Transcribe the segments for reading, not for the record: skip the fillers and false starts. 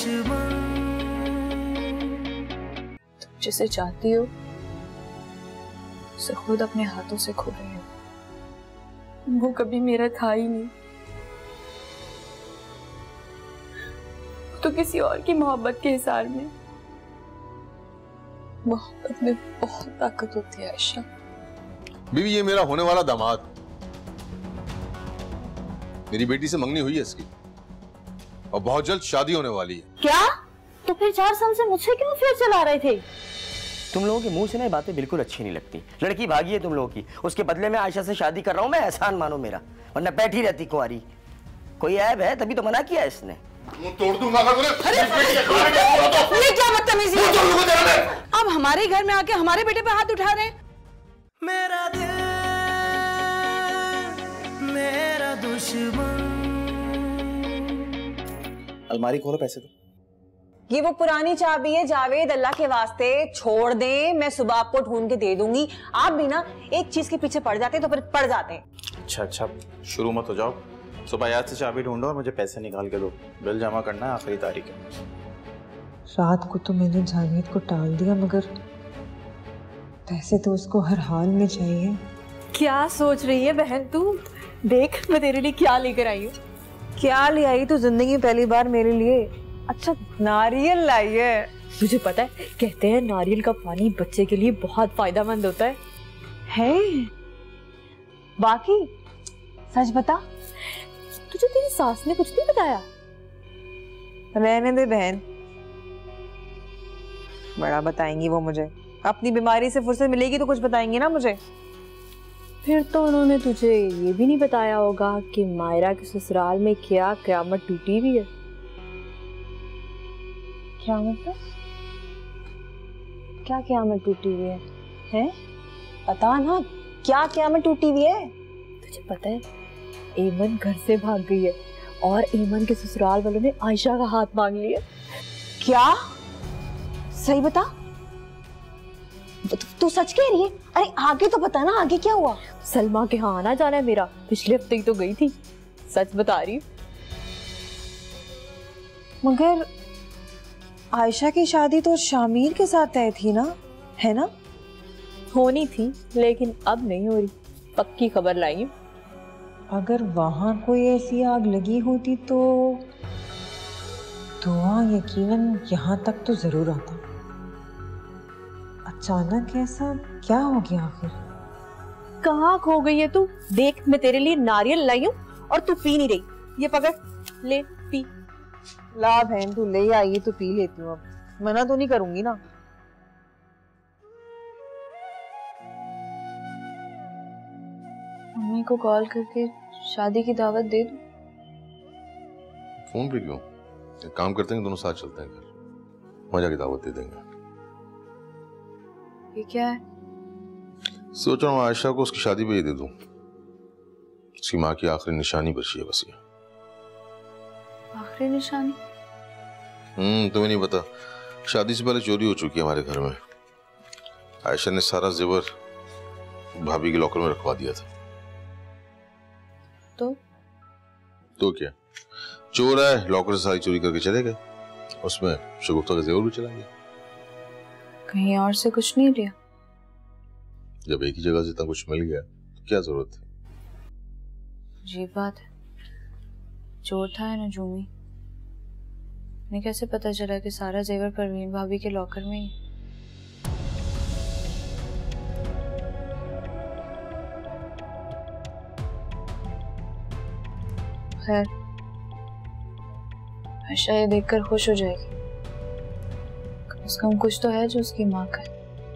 दुश्मन। जिसे चाहती हो उसे खुद अपने हाथों से खो रहे हो। वो कभी मेरा था ही नहीं, तो किसी और की मोहब्बत के हिसार में। मोहब्बत में बहुत ताकत होती है आयशा। बीवी, ये मेरा होने वाला दामाद, मेरी बेटी से मंगनी हुई है इसकी और बहुत जल्द शादी होने वाली है। क्या? तो फिर 4 साल से मुझसे क्यों अफेयर चला रहे थे? तुम लोगों के मुंह से ना बातें बिल्कुल अच्छी नहीं लगती। लड़की भागी है तुम लोगों की, उसके बदले में आयशा से शादी कर रहा हूं मैं, एहसान मानो मेरा, वरना बैठी रहती कुंवारी। कोई ऐब है तभी तो मना किया इसने। तोड़ दूंगा अगर तूने। ये क्या बदतमीजी है? अब हमारे घर में आके हमारे बेटे पे हाथ उठा रहे हैं। मेरा दिल मेरा दुश्मन। अलमारी खोलो, पैसे दो। ये वो पुरानी चाबी है जावेद, अल्लाह के वास्ते छोड़ दे, मैं सुबह आपको ढूंढ के दे दूंगी। आप भी ना एक चीज के पीछे पड़ जाते हैं तो फिर पड़ जाते हैं। अच्छा, शुरू मत हो जाओ। सुबह याद से चाबी ढूंढो और मुझे पैसे निकाल के दो। बिल जमा करना है, आखिरी तारीख है। रात को तो मैंने जावेद को टाल दिया, मगर पैसे तो उसको हर हाल में चाहिए। क्या सोच रही है बहन तू? देख मैं तेरे लिए क्या लेकर आई हूँ। क्या ले आई तो? जिंदगी में पहली बार मेरे लिए अच्छा नारियल लाई है। तुझे पता है, कहते हैं नारियल का पानी बच्चे के लिए बहुत फायदेमंद होता है। बाकी सच बता, तुझे तेरी सास ने कुछ नहीं बताया? रहने दे बहन, बड़ा बताएंगी वो मुझे। अपनी बीमारी से फुर्सत मिलेगी तो कुछ बताएंगी ना मुझे। फिर तो उन्होंने तुझे ये भी नहीं बताया होगा कि मायरा के ससुराल में क्या क़यामत टूटी हुई है। क्या मतलब? क्या क़यामत टूटी हुई है? हैं? बता ना, क्या क़यामत टूटी हुई है? तुझे पता है एमन घर से भाग गई है और एमन के ससुराल वालों ने आयशा का हाथ मांग लिया। क्या? सही बता, तू सच कह रही है? अरे आगे तो बता ना, आगे क्या हुआ? सलमा के यहाँ आना जाना है मेरा, पिछले हफ्ते ही तो गई थी। सच बता रही हूँ। मगर आयशा की शादी तो शामिर के साथ तय थी ना, है ना? होनी थी लेकिन अब नहीं हो रही, पक्की खबर लाई हूँ। अगर वहां कोई ऐसी आग लगी होती तो धुआं यकीनन यहाँ तक तो जरूर आता। अचानक ऐसा क्या हो गया आखिर? कहाँ खो गई है तू? देख मैं तेरे लिए नारियल लाई हूँ और तू पी नहीं रही। ये पकड़, ले पी। ला बहन, तू ले आई तो पी लेती हूँ, अब मना तो नहीं करूंगी ना। मम्मी को कॉल करके शादी की दावत दे दूं? फोन पे क्यों? एक काम करते हैं, दोनों साथ चलते हैं घर, वहां जाके दावत दे देंगे। ये क्या है? सोच रहा हूँ आयशा को उसकी शादी पे ही दे दूं। उसकी माँ की आखिरी निशानी बची है बस ये। आखिरी निशानी? तुम्हें नहीं पता, शादी से पहले चोरी हो चुकी है हमारे घर में। आयशा ने सारा जेवर भाभी के लॉकर में रखवा दिया था। तो क्या, चोर आए, लॉकर से सारी चोरी करके चले गए, उसमें शगुफ्ता का जेवर भी चला गया। कहीं और से कुछ नहीं लिया? जब एक ही जगह से इतना कुछ मिल गया तो क्या जरूरत थी? अजीब बात है, चोर था है ना जूमी। उन्हें कैसे पता चला कि सारा जेवर परवीन भाभी के लॉकर में ही? खैर, आयशा ये देखकर खुश हो जाएगी, कम से कम कुछ तो है जो उसकी माँ का है।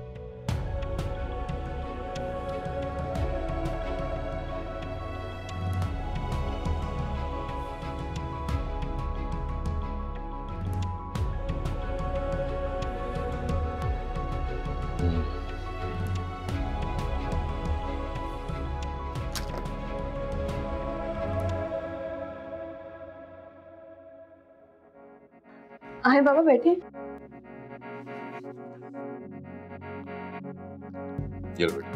आए बाबा बैठे। चलो बेटा।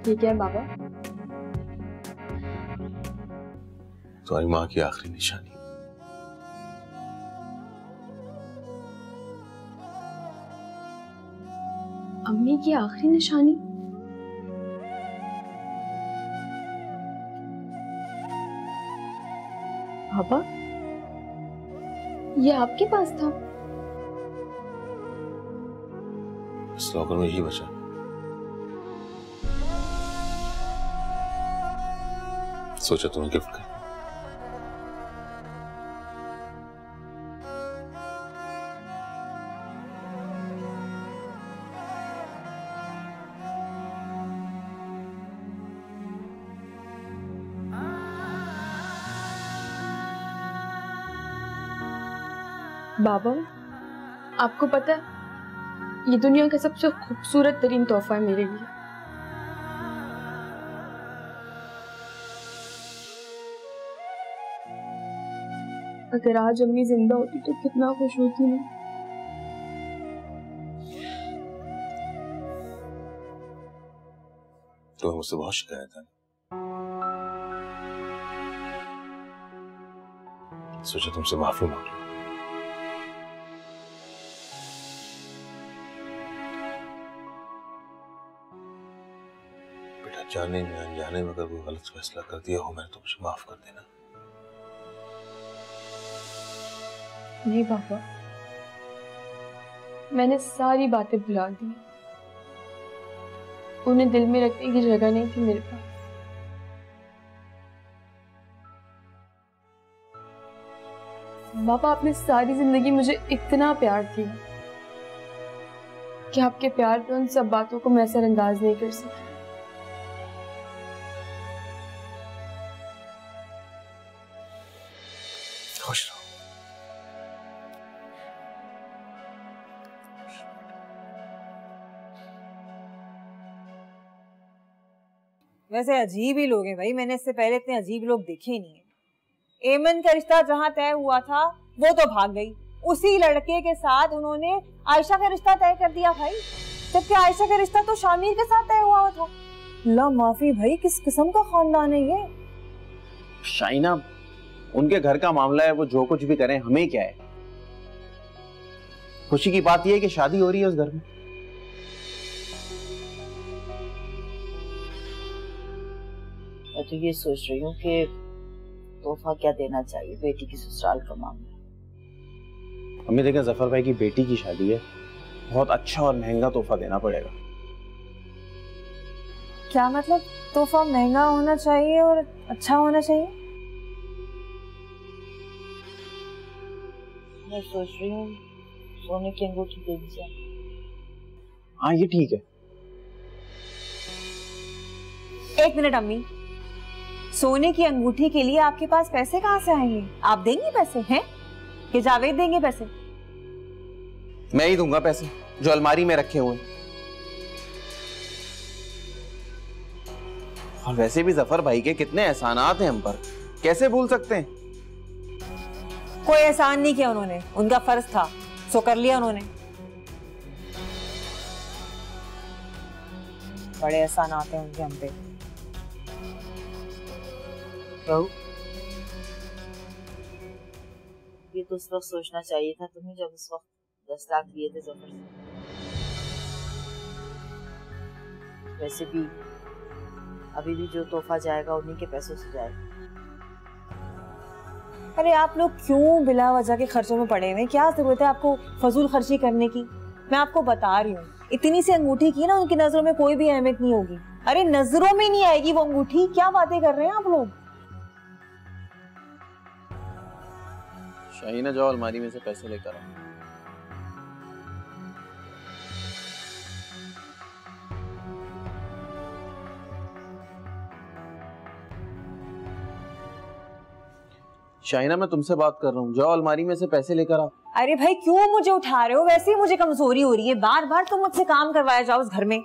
ये क्या है बाबा? तुम्हारी माँ की आखिरी निशानी। अम्मी की आखिरी निशानी? पापा, ये आपके पास था? इस लॉकर में यही बचा। सोचा तुम्हें गिफ्ट कर। बाबा, आपको पता है ये दुनिया का सबसे खूबसूरत तरीन तोहफा है मेरे लिए। अगर आज अम्मी जिंदा होती तो कितना खुश होती ना। तो मुझसे बहुत शिकायत है। सोचा तुमसे माफी मांग लूं। बेटा, जाने में अनजाने में अगर कोई गलत फैसला कर दिया हो मैंने तो मुझे माफ कर देना। नहीं पापा, मैंने सारी बातें भुला दी। उन्हें दिल में रखने की जगह नहीं थी मेरे पास। पापा, आपने सारी जिंदगी मुझे इतना प्यार दिया कि आपके प्यार पे उन सब बातों को मैं असरअंदाज नहीं कर सकी। खुश रहो। वैसे अजीब ही लोग हैं भाई, मैंने इससे पहले इतने अजीब लोग देखे ही नहीं है। एमन का रिश्ता जहां तय हुआ था वो तो भाग गई, उसी लड़के के साथ उन्होंने आयशा का रिश्ता तय कर दिया भाई, जबकि आयशा का रिश्ता तो शामिर के साथ तय हुआ था। ला माफी भाई, किस किस्म का खानदान है ये? शाइना, उनके घर का मामला है, वो जो कुछ भी करें हमें क्या है। खुशी की बात यह है कि शादी हो रही है उस घर में। मैं तो ये सोच रही हूँ कि तोहफा क्या देना चाहिए, बेटी की ससुराल का मामला। अम्मी देखें, जफर भाई की बेटी की शादी है, बहुत अच्छा और महंगा तोहफा देना पड़ेगा। क्या मतलब? तोहफा महंगा होना चाहिए और अच्छा होना चाहिए? मैं सोच रही हूँ सोने की अंगूठी दे दी जाए। हाँ, ये ठीक है। एक मिनट अम्मी, सोने की अंगूठी के लिए आपके पास पैसे कहाँ से आएंगे? आप देंगे पैसे हैं कि जावेद देंगे पैसे? मैं ही दूंगा पैसे जो अलमारी में रखे हुए। और वैसे भी जफर भाई के कितने एहसानात हैं हम पर, कैसे भूल सकते हैं। कोई एहसान नहीं किया उन्होंने, उनका फर्ज था, सो कर लिया उन्होंने। बड़े एहसानात हैं उनके हम पे। बहू, ये तो उस वक्त सोचना चाहिए था तुम्हें जब उस वक्त 10 लाख लिए थे जफर से। वैसे भी अभी भी जो तोहफा जाएगा उन्हीं के पैसों से जाएगा। अरे आप लोग क्यों बिला वजह के खर्चों में पड़े हुए? क्या जरूरत है आपको फजूल खर्ची करने की? मैं आपको बता रही हूँ, इतनी सी अंगूठी की ना उनकी नजरों में कोई भी अहमियत नहीं होगी। अरे नजरों में नहीं आएगी वो अंगूठी। क्या बातें कर रहे हैं आप लोग? शाहीना, जाओ अलमारी में से पैसे लेकर आओ। शाहीना, मैं तुमसे बात कर रहा हूँ, जाओ अलमारी में से पैसे लेकर आओ। अरे भाई क्यों मुझे उठा रहे हो? वैसे ही मुझे कमजोरी हो रही है, बार बार तुम मुझसे काम करवाया जाओ उस घर में।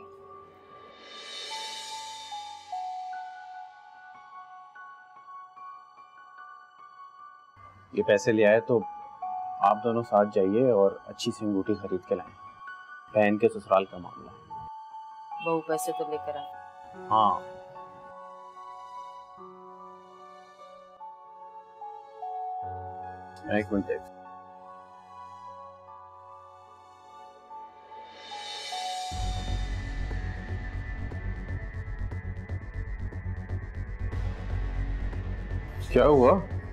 ये पैसे ले आए तो आप दोनों साथ जाइए और अच्छी सी अंगूठी खरीद के लाएं। बहन के ससुराल का मामला। बहू पैसे तो लेकर आ। हाँ एक मिनट। क्या हुआ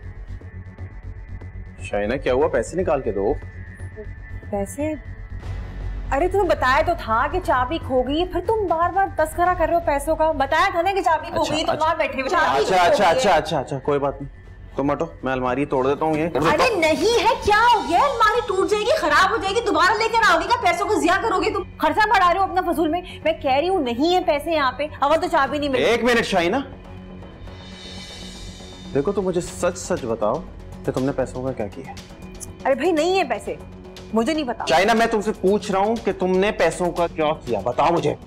शाइना, क्या हुआ? पैसे निकाल के दो। पैसे? अरे तुम्हें बताया तो था कि चाबी खो गई, फिर तुम बार बार तस्करा कर रहे हो पैसों का। बताया था ना कि चाबी खो गई, तुम वहां बैठे हो। अच्छा कोई बात नहीं, तुम हटो, मैं अलमारी तोड़ देता हूँ ये। अरे नहीं है, क्या हो गया? अलमारी टूट जाएगी, खराब हो जाएगी, दोबारा लेकर आओगे क्या? पैसों को जिया करोगे तुम? खर्चा बढ़ा रहे हो अपना फजूल में। मैं कह रही हूँ नहीं है पैसे यहाँ पे, अगर तो चाबी नहीं मिली। एक मिनट शाइना, देखो तुम मुझे सच सच बताओ कि तुमने पैसों का क्या किया। अरे भाई नहीं है पैसे, मुझे नहीं पता। शाइना मैं तुमसे पूछ रहा हूँ कि तुमने पैसों का क्या किया, बताओ मुझे।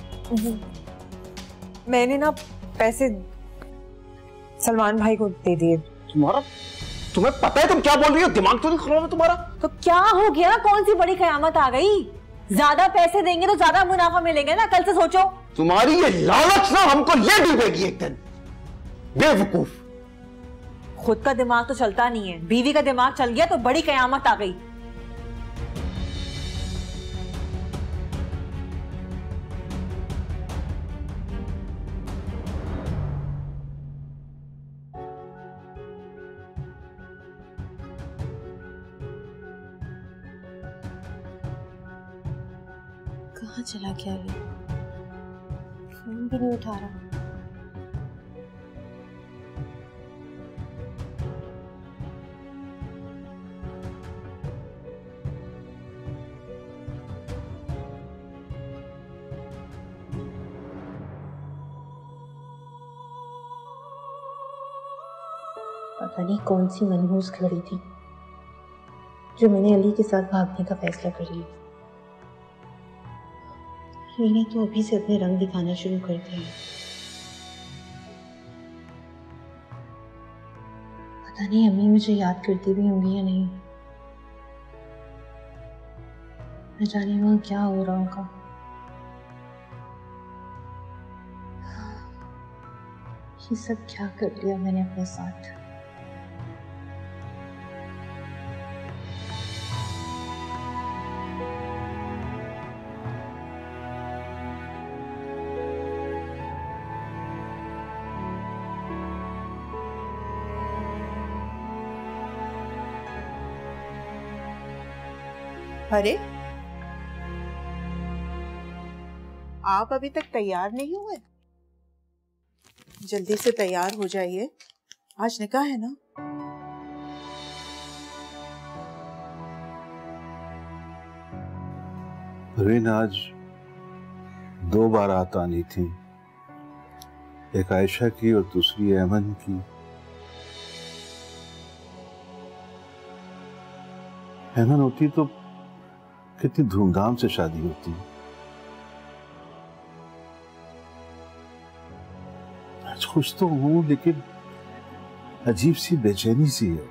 मैंने ना पैसे सलमान भाई को दे दिए। तुम्हें पता है तुम क्या बोल रही हो? दिमाग तो नहीं खराब है तुम्हारा? तो क्या हो गया? कौन सी बड़ी कयामत आ गई? ज्यादा पैसे देंगे तो ज्यादा मुनाफा मिलेगा ना, कल से सोचो। तुम्हारी ये लालच ना हमको ले डूबेगी एक दिन, बेवकूफ। खुद का दिमाग तो चलता नहीं है, बीवी का दिमाग चल गया तो बड़ी कयामत आ गई। कहाँ चला गया ये? फोन भी नहीं उठा रहा। पता नहीं कौन सी मनहूस घड़ी थी जो मैंने अली के साथ भागने का फैसला कर लिया। मैंने तो अभी से अपने रंग दिखाना शुरू कर दिए। पता नहीं अम्मी मुझे याद करती भी होंगी या नहीं। न जाने वहां क्या हो रहा होगा। ये सब क्या कर लिया मैंने अपने साथ। अरे आप अभी तक तैयार नहीं हुए? जल्दी से तैयार हो जाइए, आज निकाह है ना। परवीन आज 2 बारात आनी थी, एक आयशा की और दूसरी ऐमन की। ऐमन होती तो कितनी धूमधाम से शादी होती। आज खुश तो हूं लेकिन अजीब सी बेचैनी सी है।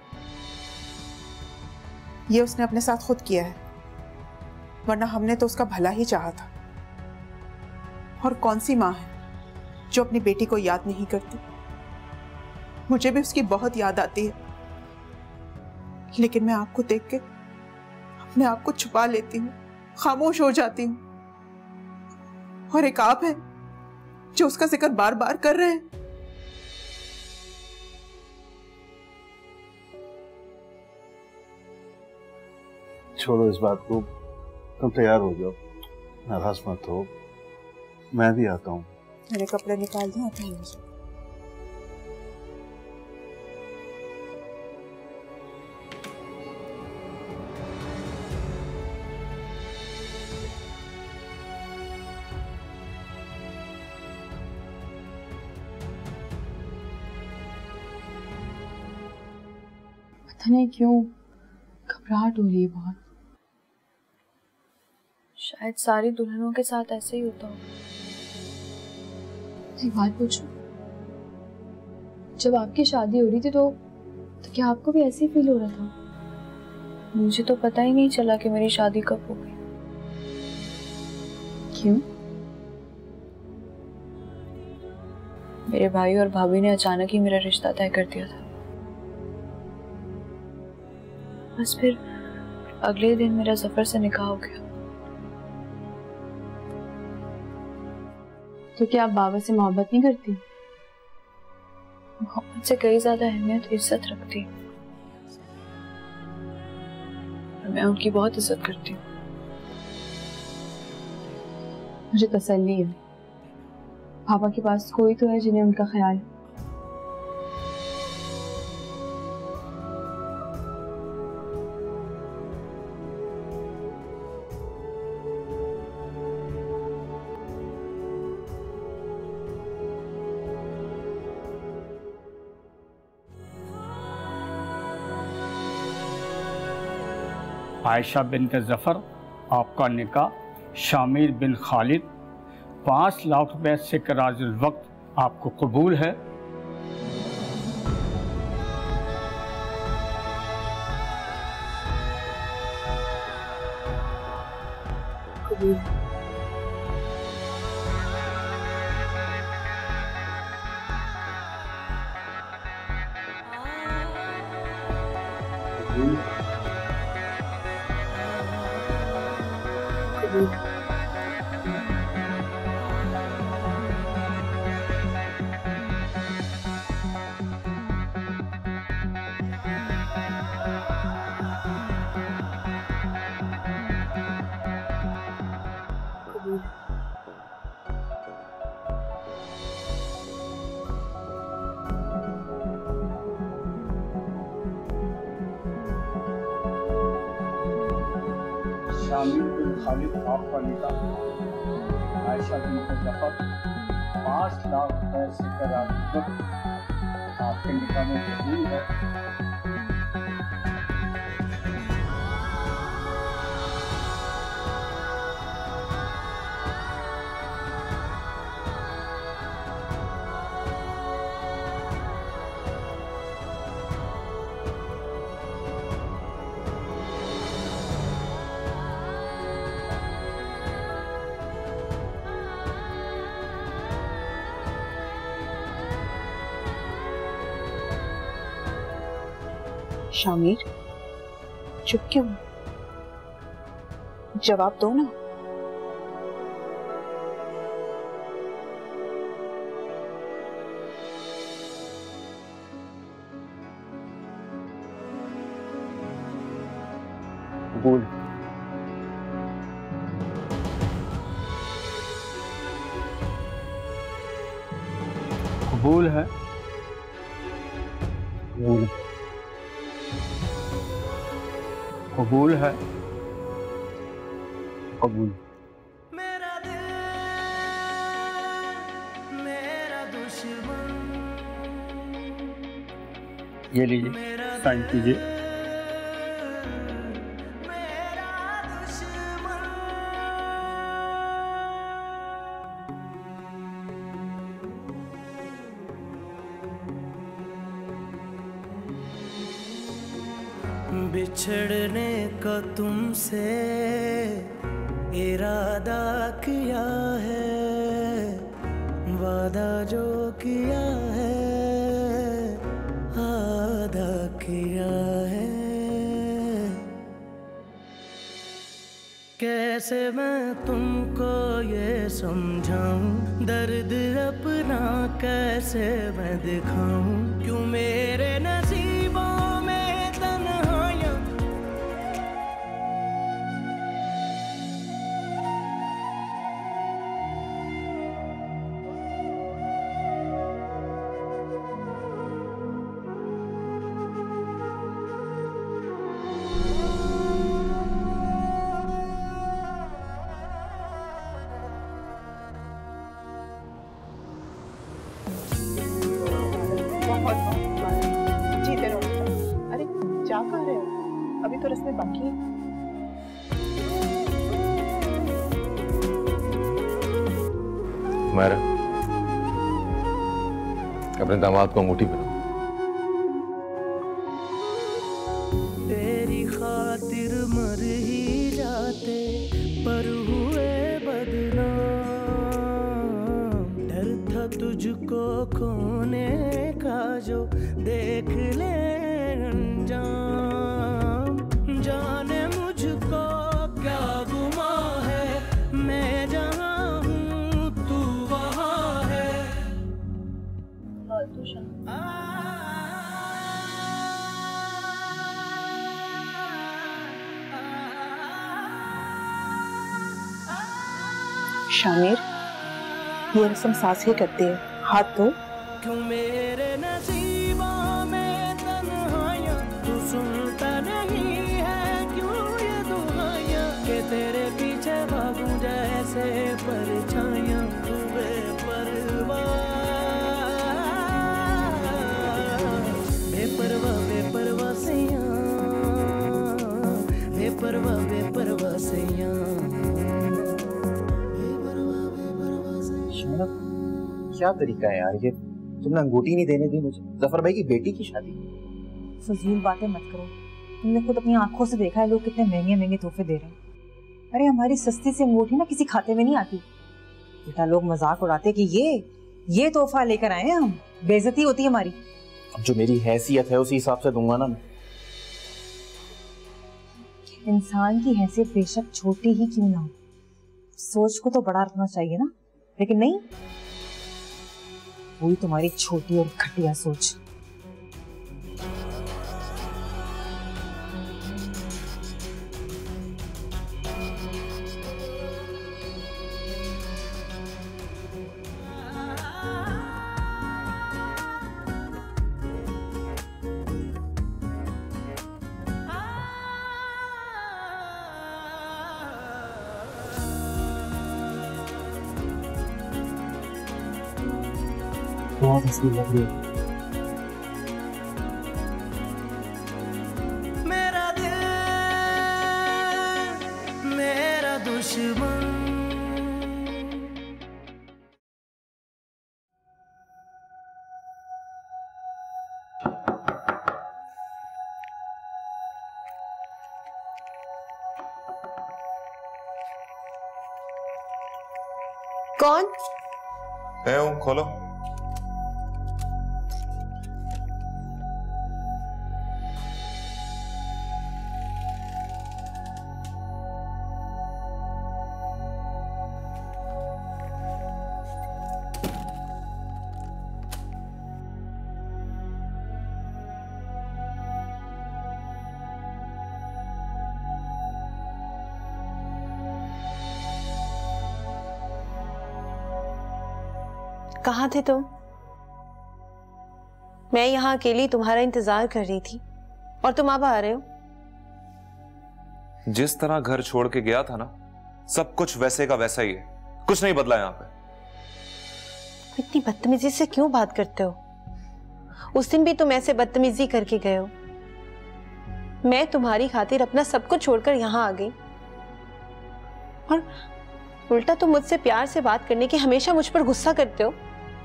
ये उसने अपने साथ खुद किया है, वरना हमने तो उसका भला ही चाहा था। और कौन सी माँ है जो अपनी बेटी को याद नहीं करती? मुझे भी उसकी बहुत याद आती है, लेकिन मैं आपको देख के अपने आप को छुपा लेती हूँ, खामोश हो जाती हूँ। और एक आप है जो उसका जिक्र बार बार कर रहे हैं। छोड़ो इस बात को, तुम तैयार हो जाओ, नाराज मत हो, मैं भी आता हूँ। मेरे कपड़े निकाल दूँ आप? पता नहीं क्यों घबराहट हो रही है बहुत। शायद सारी दुल्हनों के साथ ऐसे ही होता होगा। एक बात पूछूं, जब आपकी शादी हो रही थी तो क्या आपको भी ऐसे ही फील हो रहा था? मुझे तो पता ही नहीं चला कि मेरी शादी कब हो गई। क्यों? मेरे भाई और भाभी ने अचानक ही मेरा रिश्ता तय कर दिया था। बस फिर अगले दिन मेरा जफर से निकाह हो गया। तो क्या आप बाबा से मोहब्बत नहीं करती? मोहब्बत से कई ज्यादा अहमियत इज्जत रखती हूँ। मैं उनकी बहुत इज्जत करती हूँ। मुझे तसल्ली है, पापा के पास कोई तो है जिन्हें उनका ख्याल है। आयशा बिन ज़फ़र, आपका निकाह शामिर बिन खालिद 5 लाख रुपए से कराजुल वक्त आपको कबूल है? कबूल। शामिर बिन खालिद, आपका निकाह आयशा बिन ज़फ़र 5 लाख रुपए से कराजुल वक्त आपके निकाह में कबूल है। शामिर, चुप क्यों? जवाब दो ना। कबूल। कबूल है। कबूल। कबूल है। कबूल। मेरा दिल मेरा दुश्मन, ये लीजिए, साइन कीजिए। बिछड़ने का तुमसे इरादा किया है, वादा जो किया है आदा किया है। कैसे मैं तुमको ये समझाऊं, दर्द अपना कैसे मैं दिखाऊं, क्यों मेरे नसीबों में तन्हाइयां। जीते रहो। अरे क्या कर रहे हो? अभी तो रस्में बाकी है। मेरा अपने दामाद को अंगूठी पहनाओ। तेरी खातिर मर ही जाते पर हुए बदनाम, डर था तुझको मुझको खोने का जो देख ले अंजाम, जाने मुझको क्या गुमा है, मैं जहाँ हूँ तू वहाँ है। शामिर, ये रस्म सास ही करती है, हाथ धो। क्यों मेरे नसीबों में तन्हाइयाँ, तू सुनता नहीं है क्यों ये दुआएं, कि तेरे पीछे भागूं जैसे परछाइयाँ, तू बेपरवाह बेपरवाह बेपरवाह सैयां, बेपरवाह बेपरवाह सैयां। क्या तरीका है यार ये, तुमने अंगूठी नहीं देने दी मुझे, जफर भाई की बेटी की शादी। फजील बातें मत करो, तुमने खुद अपनी आंखों से देखा है लोग कितने महंगे महंगे तोहफे दे रहे हैं। अरे हमारी सस्ती सी अंगूठी ना किसी खाते में नहीं आती। बेटा लोग मजाक उड़ाते कि ये तोहफा लेकर आए हैं हम, बेइज्जती होती है हमारी। अब जो मेरी हैसियत है उसी हिसाब से दूंगा ना मैं। इंसान की हैसियत बेशक छोटी ही क्यों ना हो, सोच को तो बड़ा रखना चाहिए ना, लेकिन नहीं, वही तुम्हारी छोटी और घटिया सोच। बहुत हंसी लग रही है। मेरा दिल मेरा दुश्मन, कौन? मैं हूँ, खोलो। कहाँ थे तुम? मैं यहाँ अकेली तुम्हारा इंतजार कर रही थी और तुम अब आ रहे हो। जिस तरह घर छोड़ के गया था ना, सब कुछ वैसे का वैसा ही है, कुछ नहीं बदला यहाँ पे। इतनी बदतमीजी से क्यों बात करते हो? उस दिन भी तुम ऐसे बदतमीजी करके गए हो। मैं तुम्हारी खातिर अपना सब कुछ छोड़कर यहाँ आ गई और उल्टा तुम मुझसे प्यार से बात करने की हमेशा मुझ पर गुस्सा करते हो।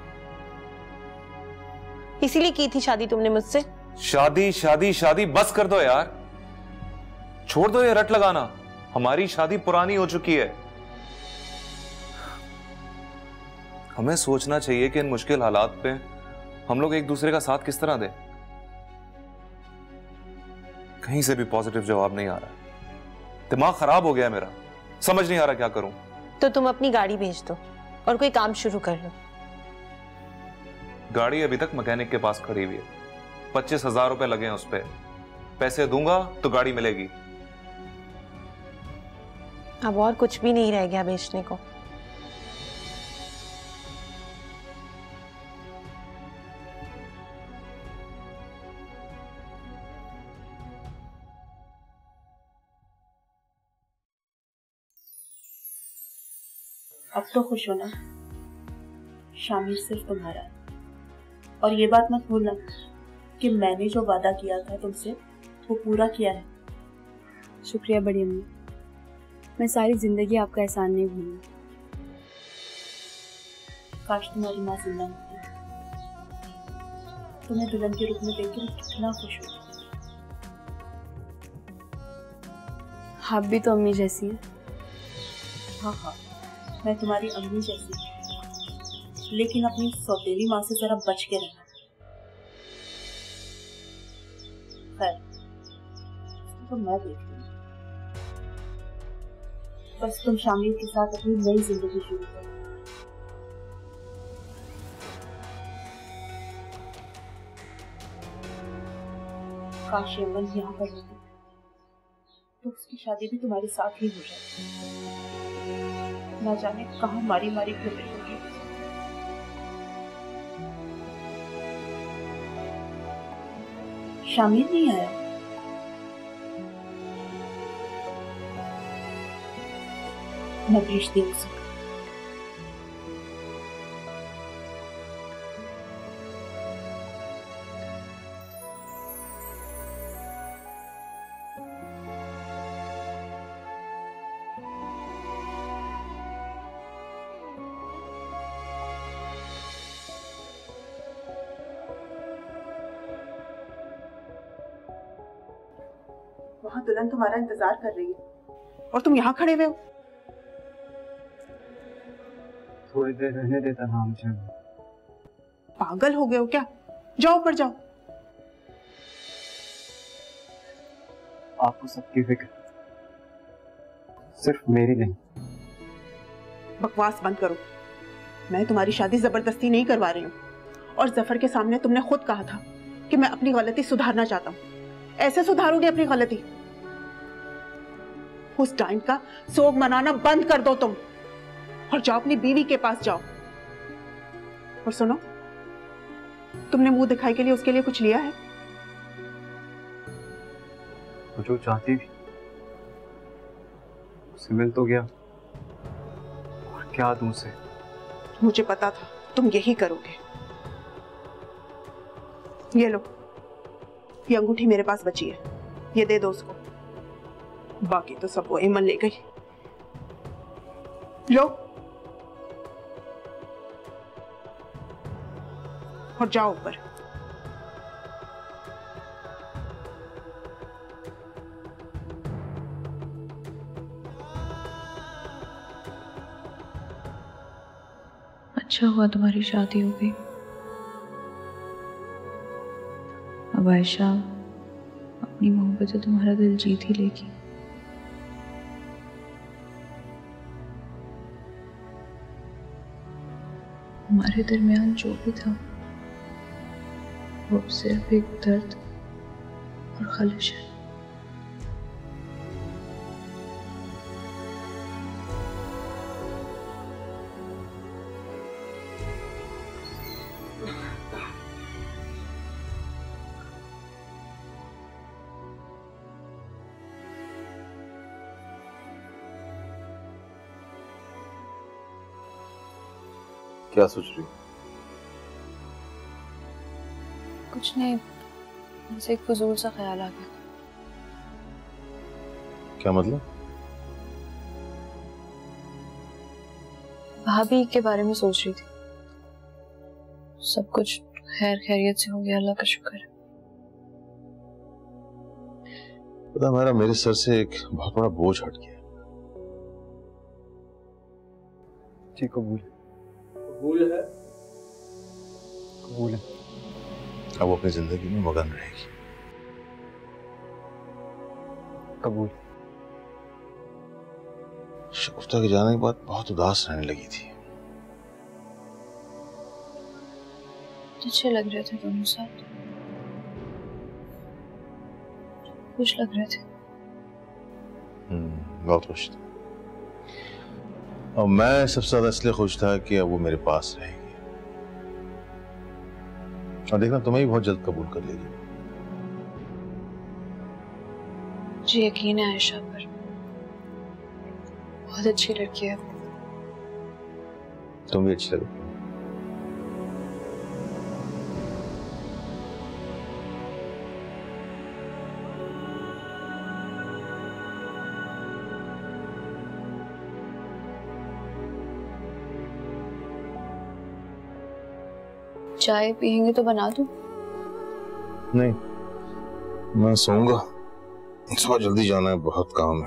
इसीलिए की थी शादी तुमने मुझसे। शादी शादी शादी बस कर दो यार, छोड़ दो ये रट लगाना। हमारी शादी पुरानी हो चुकी है। हमें सोचना चाहिए कि इन मुश्किल हालात पे हम लोग एक दूसरे का साथ किस तरह दें। कहीं से भी पॉजिटिव जवाब नहीं आ रहा, दिमाग खराब हो गया मेरा, समझ नहीं आ रहा क्या करूं। तो तुम अपनी गाड़ी भेज दो और कोई काम शुरू कर लो। गाड़ी अभी तक मैकेनिक के पास खड़ी हुई है, 25,000 रुपए लगे हैं उस पे। पैसे दूंगा तो गाड़ी मिलेगी। अब और कुछ भी नहीं रह गया बेचने को। अब तो खुश हो ना, शामिर सिर्फ तुम्हारा। और ये बात मत भूलना कि मैंने जो वादा किया था तुमसे वो पूरा किया है। शुक्रिया बड़ी अम्मी, मैं सारी जिंदगी आपका एहसान नहीं भूलूंगी। काश तुम्हारी माँ जिंदा होती, तुम्हें दुल्हन के रूप में देखकर कितना खुश हो। आप भी तो अम्मी जैसी हैं। हाँ हाँ, मैं तुम्हारी अम्मी जैसी। लेकिन अपनी सौतेली माँ से जरा बच के रहना। खैर, तो मैं देख लूंगी। बस तुम शामिर के साथ अपनी नई जिंदगी शुरू करो। काश यमन यहाँ पर होती तो उसकी शादी भी तुम्हारे साथ ही हो जाती। ना जाने कहाँ मारी मारी फिर रही होगी। शामिर नहीं आया। मैं भेजती हूँ उसे। वहां दुल्हन तुम्हारा इंतजार कर रही है और तुम यहाँ खड़े हुए हो। थोड़ी देर रहने देता ना मुझे। पागल हो गए हो क्या? जाओ ऊपर जाओ। आपको सबकी फिक्र, सिर्फ मेरी नहीं। बकवास बंद करो। मैं तुम्हारी शादी जबरदस्ती नहीं करवा रही हूँ और जफर के सामने तुमने खुद कहा था कि मैं अपनी गलती सुधारना चाहता हूँ। ऐसे सुधारोगे अपनी गलती? उस टाइम का सोग मनाना बंद कर दो तुम और जाओ अपनी बीवी के पास जाओ। और सुनो, तुमने मुंह दिखाई के लिए उसके लिए कुछ लिया है? वो जो चाहती थी उसे मिल तो गया, और क्या दूं उसे? मुझे पता था तुम यही करोगे। ये लो, ये अंगूठी मेरे पास बची है, ये दे दो उसको। बाकी तो सब वो ईमन ले गई। लो और जाओ ऊपर। अच्छा हुआ तुम्हारी शादी हो गई। अब आयशा अपनी मोहब्बत से तुम्हारा दिल जीत ही लेगी। हमारे दरमियान जो भी था वो सिर्फ एक दर्द और खलिश है। क्या सोच रही? कुछ नहीं, मुझे एक फजूल सा ख्याल आ गया। क्या मतलब? भाभी के बारे में सोच रही थी। सब कुछ खैर खैरियत से हो गया, अल्लाह का शुक्र है। पता, मेरा मेरे सर से एक बहुत बड़ा बोझ हट गया। जी कबूल है। कबूल है। अब वो अपनी जिंदगी में मगन रहेगी। कबूल। शगुफ्ता के जाने के बाद बहुत उदास रहने लगी थी। अच्छे लग रहे थे दोनों साथ, खुश लग रहे थे। बहुत खुश था। और मैं सबसे ज्यादा इसलिए खुश था कि अब वो मेरे पास रहेगी। और देखना, तुम्हें भी बहुत जल्द कबूल कर लेगी। मुझे यकीन है आयशा पर, बहुत अच्छी लड़की है। तुम भी अच्छी लगे। चाय पियेंगे तो बना दूं? नहीं, मैं सोऊंगा। सुबह जल्दी जाना है, बहुत काम है।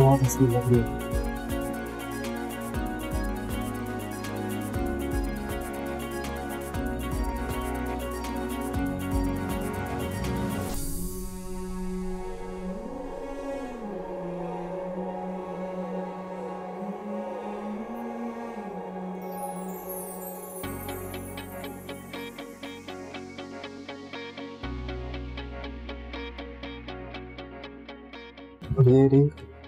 बहुत हंसी लग रही है। और ये रिंग,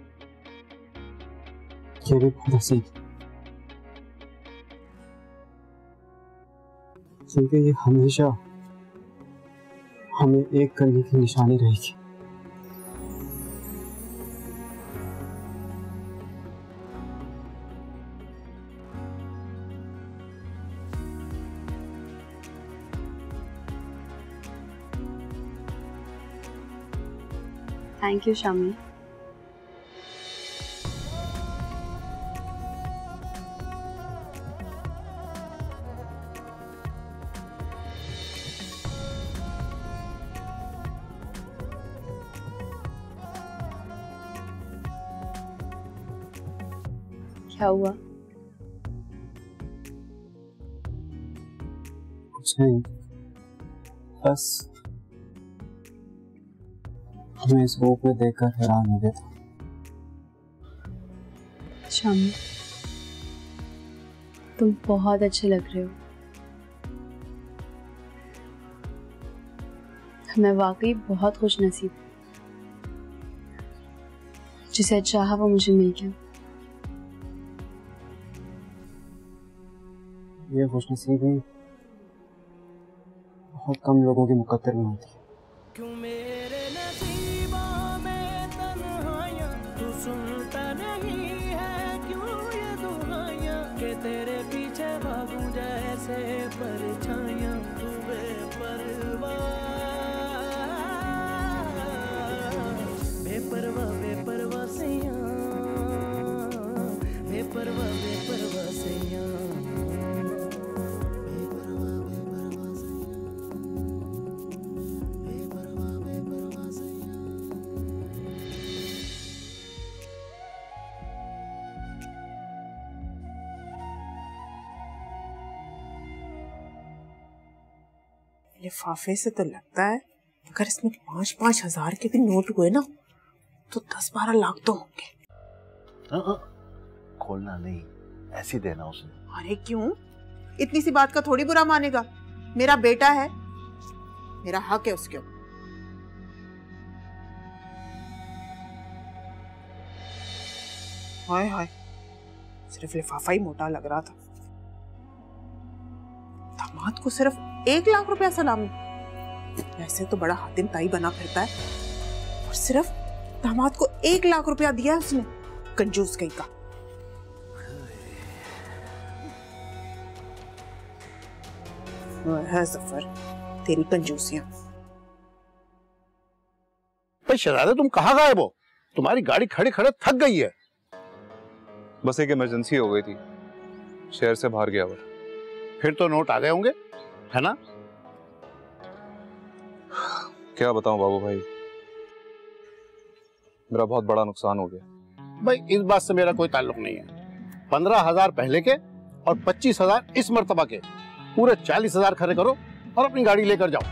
ये भी बहुत हंसी, क्योंकि ये हमेशा हमें एक करने की निशानी रहेगी। Thank you Shami. क्या हुआ? कुछ नहीं, बस मैं इस रूप में देखकर हैरान हो गया था। शामी, तुम बहुत अच्छे लग रहे हो। मैं वाकई बहुत खुशनसीब, जिसे चाहा वो मुझे मिल गया। ये खुशनसीबी बहुत कम लोगों के मुकद्दर में होती है। क्यों मेरे नसीबों में तन्हाइयां, तू सुनता नहीं है क्यों ये दुआएं, कि तेरे पीछे भागूं जैसे परछाइयां, तू बेपरवाह बेपरवाह बेपरवाह सैयां, बेपरवाह बेपरवाह सैयां। लिफाफे से तो लगता है अगर इसमें 5-5 हजार के भी नोट हुए ना तो 10-12 लाख तो होंगे। खोलना नहीं, ऐसे देना उसे। अरे क्यों? इतनी सी बात का थोड़ी बुरा मानेगा। मेरा बेटा है, मेरा हक है उसके ऊपर। हाय हाय, सिर्फ लिफाफा ही मोटा लग रहा था। दामाद को सिर्फ 1 लाख रुपया सलामी। वैसे तो बड़ा हातिम ताई बना फिरता है और सिर्फ दामाद को 1 लाख रुपया दिया है उसने, कंजूस कहीं का। है जफर, तेरी कंजूसियां। भाई शहजादे, तुम कहाँ गायब हो? तुम्हारी गाड़ी खड़े खड़े थक गई है। बस एक इमरजेंसी हो गई थी, शहर से बाहर गया। फिर तो नोट आ गए होंगे, है ना? क्या बताऊं बाबू भाई, मेरा बहुत बड़ा नुकसान हो गया। भाई इस बात से मेरा कोई ताल्लुक नहीं है। 15,000 पहले के और 25,000 इस मर्तबा के, पूरे 40,000 खर्च करो और अपनी गाड़ी लेकर जाओ।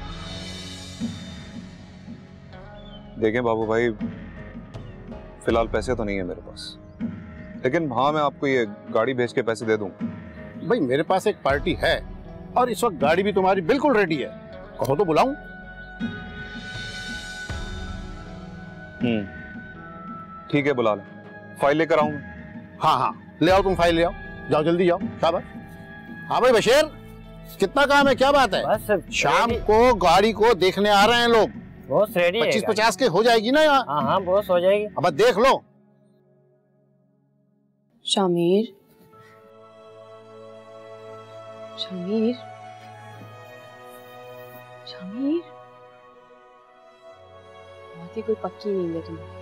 देखें बाबू भाई, फिलहाल पैसे तो नहीं है मेरे पास, लेकिन हाँ मैं आपको ये गाड़ी भेज के पैसे दे दूंगा। भाई मेरे पास एक पार्टी है और इस वक्त गाड़ी भी तुम्हारी बिल्कुल रेडी है, कहो तो बुलाऊं? ठीक है, बुला ले। फाइल लेकर आऊं? हाँ हाँ, ले आओ, तुम फाइल ले आओ, जाओ जल्दी जाओ। शाबाश। हाँ भाई बशीर, कितना काम है, क्या बात है? बस शाम को गाड़ी को देखने आ रहे हैं लोग। बॉस रेडी है। 25-50 के हो जाएगी ना यहाँ? हाँ हाँ बॉस, हो जाएगी। अब देख लो। शामिर, शामिर, शामिर, बहुत ही कोई पक्की नींद है तुम्हें।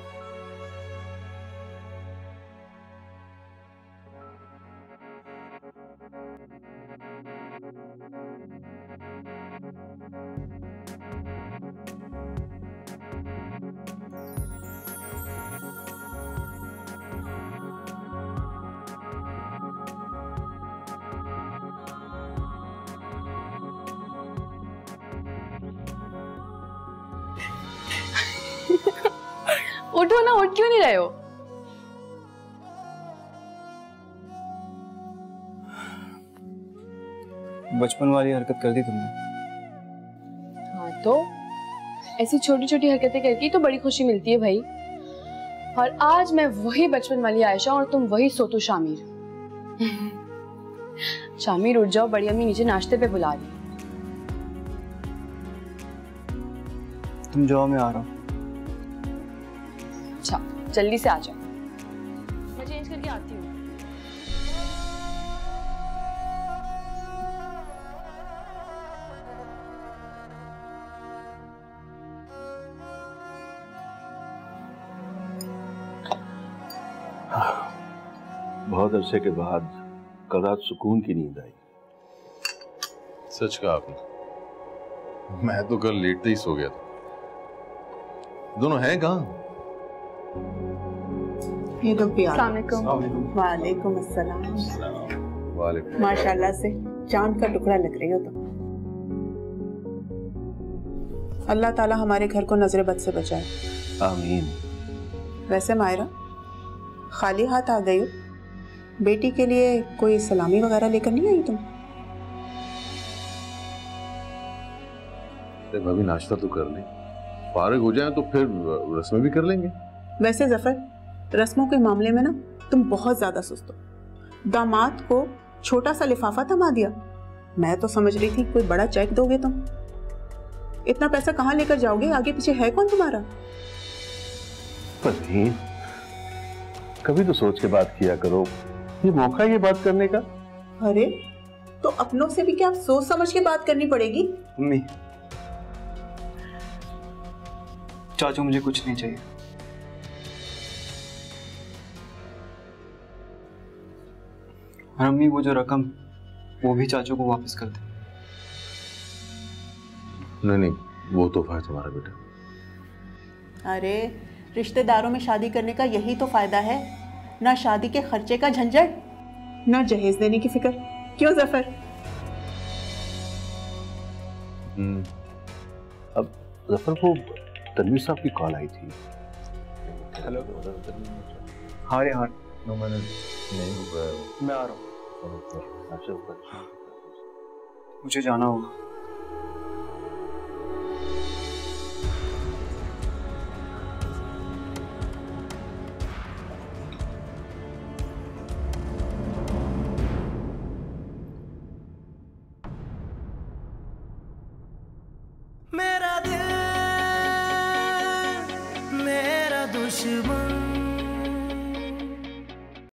उठो ना, उठ क्यों नहीं रहे हो? बचपन वाली हरकत कर दी तुमने। हाँ तो ऐसी छोटी छोटी हरकतें करके तो बड़ी खुशी मिलती है भाई। और आज मैं वही बचपन वाली आयशा और तुम वही सोतू शामिर। शामिर उठ जाओ, बड़ी अम्मी नीचे नाश्ते पे बुला रही। तुम जाओ, मैं आ रहा हूँ। अच्छा जल्दी से आ जाओ, मैं चेंज करके आती हूँ। बहुत अरसे के बाद कल रात सुकून की नींद आई। सच कहा आपने, मैं तो कल लेटते ही सो गया था। दोनों हैं कहाँ? ये लोग भी आ गए। वालेकुम अस्सलाम। वालेकुम। माशाल्लाह से चांद का टुकड़ा लग रही हो तुम। अल्लाह ताला हमारे घर को नजर बद से बचाए। आमीन। वैसे मायरा, खाली हाथ आ गई हो? बेटी के लिए कोई सलामी वगैरह लेकर नहीं आई तुम? भाभी नाश्ता तो कर ले, फारिग हो जाए तो फिर रस्में भी कर लेंगे। वैसे जफर, रस्मों के मामले में ना तुम बहुत ज्यादा सुस्त हो। दामाद को छोटा सा लिफाफा थमा दिया। मैं तो समझ रही थी कोई बड़ा चेक दोगे तुम। इतना पैसा कहाँ लेकर जाओगे? आगे पीछे है कौन तुम्हारा? परवीन, कभी तो सोच के बात किया करो, ये मौका है ये बात करने का। अरे तो अपनों से भी क्या आप सोच समझ के बात करनी पड़ेगी? मम्मी, चाचू मुझे कुछ नहीं चाहिए। और अम्मी, वो जो रकम वो भी चाचू को वापस कर दे। नहीं, वो तोहफा है तुम्हारा बेटा। अरे रिश्तेदारों में शादी करने का यही तो फायदा है, ना शादी के खर्चे का झंझट, ना जहेज देने की फिक्र। क्यों जफर? अब जफर को तनवीर साहब की कॉल आई थी। हेलो। हाँ रे हाँ। मैंने नहीं, मैं आ रहा हूँ। मुझे जाना होगा। मेरा दिल मेरा दुश्मन